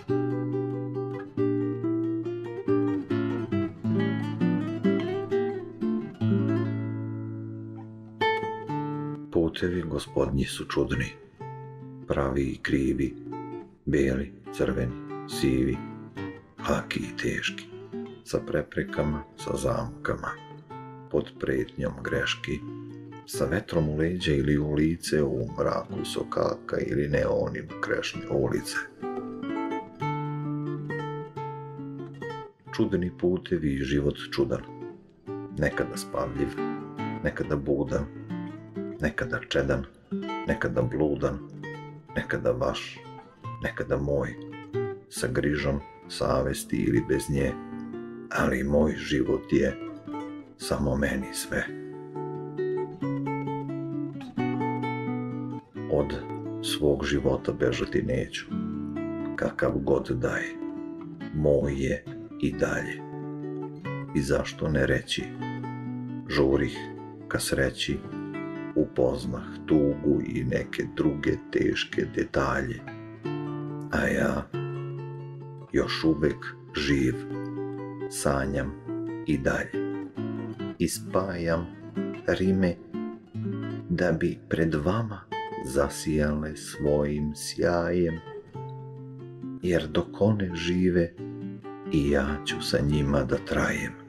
Putevi gospodnji su čudni, pravi i krivi, beli, crveni, sivi, laki i teški, sa preprekama, sa zamkama, pod pretnjom greški, sa vetrom u leđa ili u lice, u mraku sokaka ili neonima krešne ulice. Čudni putevi i život čudan, nekada spavljiv, nekada budan, nekada čedan, nekada bludan, nekada vaš, nekada moj, sa grižom savesti ili bez nje, ali moj život je samo meni sve. Od svog života bežati neću, kakav god da je, moj je i dalje. I zašto ne reći, žurih ka sreći, upoznah tugu i neke druge teške detalje, a ja još uvek živ, sanjam i dalje i spajam rime da bi pred vama zasijale svojim sjajem, jer dok one žive i ja ću sa njima da trajem.